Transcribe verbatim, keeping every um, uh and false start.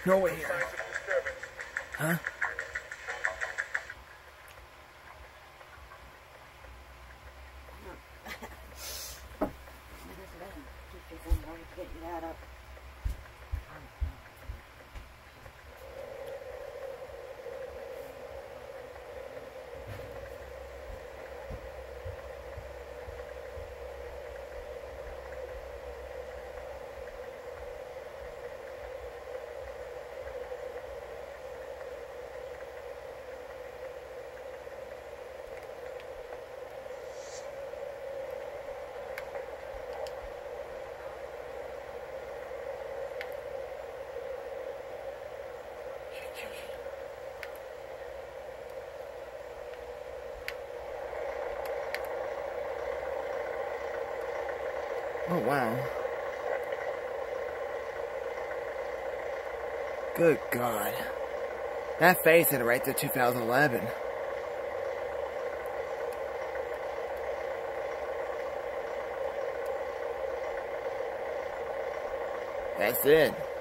No way here. Huh? Oh, wow. Good God. That face had it right to two thousand eleven. That's it.